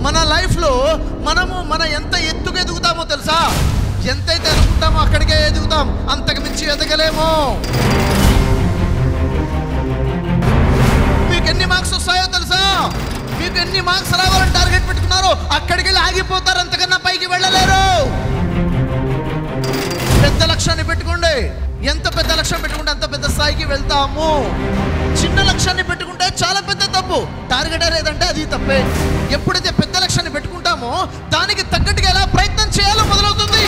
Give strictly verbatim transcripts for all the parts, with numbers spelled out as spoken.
మన లైఫ్లో మనము మన ఎంత ఎత్తుకు ఎదుగుతామో తెలుసా? ఎంతైతే ఎదుగుతామో అక్కడికే ఎదుగుతాం, అంతకు మించి ఎదగలేమో. మీకు ఎన్ని మార్క్స్ వస్తాయో తెలుసా? మీకు ఎన్ని మార్క్స్ రావాలని టార్గెట్ పెట్టుకున్నారో అక్కడికి వెళ్ళి ఆగిపోతారు, అంతకన్నా పైకి వెళ్ళలేరు. పెద్ద లక్ష్యాన్ని పెట్టుకోండి. ఎంత పెద్ద లక్ష్యం పెట్టుకుంటే అంత పెద్ద స్థాయికి వెళ్తాము. చిన్న లక్ష్యాన్ని పెట్టుకుంటే చాలా పెద్ద తప్పు. టార్గెట్ లేదంటే అది తప్పే. ఎప్పుడైతే పెద్ద లక్ష్యాన్ని పెట్టుకుంటామో దానికి తగ్గట్టుగా ఎలా ప్రయత్నం చేయాలో మొదలవుతుంది.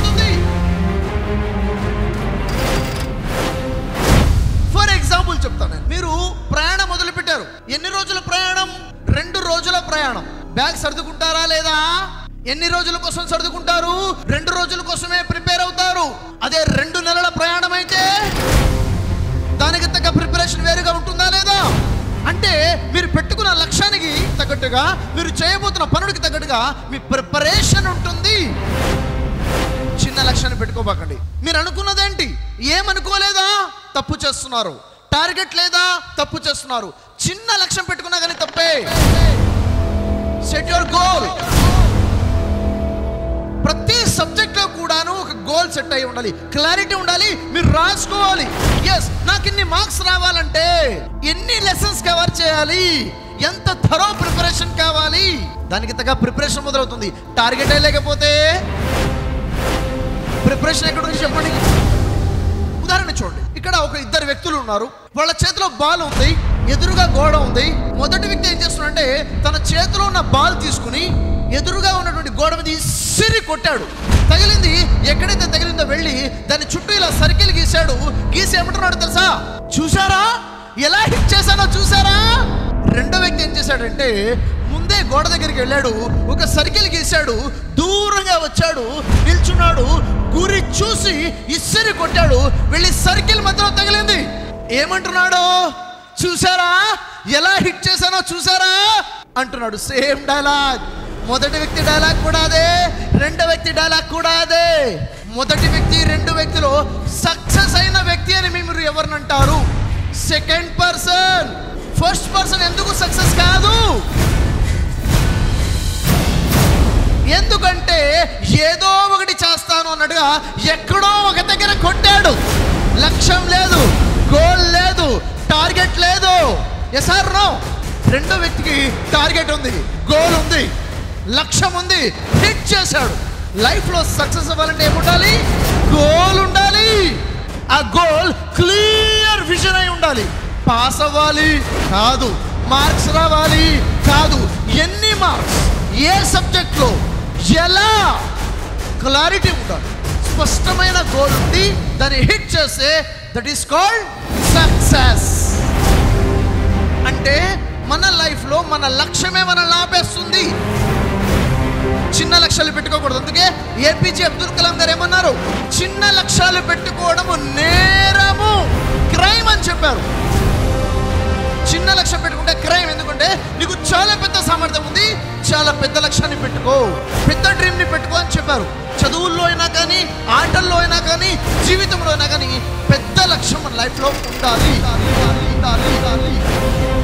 ఫర్ ఎగ్జాంపుల్ చెప్తాను. మీరు ప్రయాణం మొదలు పెట్టారు. ఎన్ని రోజుల ప్రయాణం? రెండు రోజుల ప్రయాణం. బ్యాగ్ సర్దుకుంటారా లేదా? ఎన్ని రోజుల కోసం సర్దుకుంటారు? రెండు రోజుల కోసమే ప్రిపేర్ అవుతారు. అదే రెండు నెలల ప్రయాణం అయితే దానికి తగ్గ ప్రిపరేషన్ వేరుగా ఉంటుందా లేదా? అంటే మీరు పెట్టుకున్న లక్ష్యానికి తగ్గట్టుగా, మీరు చేయబోతున్న పనుడికి తగ్గట్టుగా మీ ప్రిపరేషన్ ఉంటుంది. చిన్న లక్ష్యాన్ని పెట్టుకోబాకండి. మీరు అనుకున్నదేంటి? ఏమనుకోలేదా? తప్పు చేస్తున్నారు. టార్గెట్ లేదా? తప్పు చేస్తున్నారు. చిన్న లక్ష్యం పెట్టుకున్నా కానీ తప్పే. Set your goal. ప్రతి సబ్జెక్ట్లో కూడాను ఒక గోల్ సెట్ అయి ఉండాలి, క్లారిటీ ఉండాలి. మీరు రాసుకోవాలి. ఎస్, నాకు ఇన్ని మార్క్స్ రావాలంటే ఎన్ని లెసన్స్ కవర్ చేయాలి, ఎంత థరో ప్రిపరేషన్ కావాలి, దానికి తగ్గ ప్రిపరేషన్ మొదలవుతుంది. టార్గెటే లేకపోతే ప్రిపరేషన్ ఎక్కడ నుంచి చెప్పండి. ఉదాహరణ చూడండి. ఇక్కడ ఒక ఇద్దరు వ్యక్తులు ఉన్నారు. వాళ్ళ చేతిలో బాల్ ఉంది, ఎదురుగా గోడ ఉంది. మొదటి వ్యక్తి ఏం చేస్తున్నాడంటే తన చేతిలో ఉన్న బాల్ తీసుకుని ఎదురుగా ఉన్నటువంటి గోడ మీద ఇసిరి కొట్టాడు. తగిలింది. ఎక్కడైతే తగిలిందో వెళ్ళి దాని చుట్టూ ఇలా సర్కిల్ గీశాడు. గీసి ఏమంటున్నాడు తెలుసా? చూసారా ఎలా హిట్ చేశానో చూసారా? రెండో వ్యక్తి ఏం చేశాడంటే ముందే గోడ దగ్గరికి వెళ్ళాడు, ఒక సర్కిల్ గీశాడు, దూరంగా వచ్చాడు, నిల్చున్నాడు, గురి చూసి ఇసిరి కొట్టాడు. వెళ్ళి సర్కిల్ మధ్యలో తగిలింది. ఏమంటున్నాడు? చూసారా ఎలా హిట్ చేశానో చూసారా అంటున్నాడు. Same dialogue. మొదటి వ్యక్తి డైలాగ్ కూడా అదే, రెండో వ్యక్తి డైలాగ్ కూడా అదే. మొదటి వ్యక్తి రెండు వ్యక్తిలో సక్సెస్ అయిన వ్యక్తి అని మీరు ఎవరినంటారు? Second person. ఫస్ట్ పర్సన్ ఎందుకు సక్సెస్ కాదు? ఎందుకంటే ఏదో ఒకటి చేస్తాను అన్నట్టుగా ఎక్కడో ఒక దగ్గర కొట్టాడు. లక్ష్యం లేదు, గోల్ లేదు, టార్గెట్ లేదు. Yes or no? రెండో వ్యక్తికి టార్గెట్ ఉంది, గోల్ ఉంది, లక్ష్యం ఉంది, హిట్ చేశాడు. లైఫ్లో సక్సెస్ అవ్వాలంటే ఏముండాలి? గోల్ ఉండాలి. ఆ గోల్ క్లియర్ విజన్ అయి ఉండాలి. పాస్ అవ్వాలి కాదు, మార్క్స్ రావాలి కాదు, ఎన్ని మార్క్స్, ఏ సబ్జెక్ట్లో, ఎలా, క్లారిటీ ఉండాలి. స్పష్టమైన గోల్ ఉంది, దాన్ని హిట్ చేస్తే దట్ ఈస్ కాల్డ్ సక్సెస్. అంటే మన లైఫ్లో మన లక్ష్యమే మనల్ని ఆపేస్తుంది. చిన్న లక్ష్యాలు పెట్టుకోకూడదు. అందుకే ఏపీజే అబ్దుల్ కలాం గారు ఏమన్నారు? చిన్న లక్ష్యాలు పెట్టుకోవడము నేరము, క్రైమ్ అని చెప్పారు. చిన్న లక్ష్యం పెట్టుకుంటే క్రైమ్. ఎందుకంటే నీకు చాలా పెద్ద సామర్థ్యం ఉంది, చాలా పెద్ద లక్ష్యాన్ని పెట్టుకో, పెద్ద డ్రీమ్ని పెట్టుకో అని చెప్పారు. చదువుల్లో అయినా కానీ, ఆటల్లో అయినా కానీ, జీవితంలో అయినా కానీ పెద్ద లక్ష్యం మన లైఫ్లో ఉండాలి.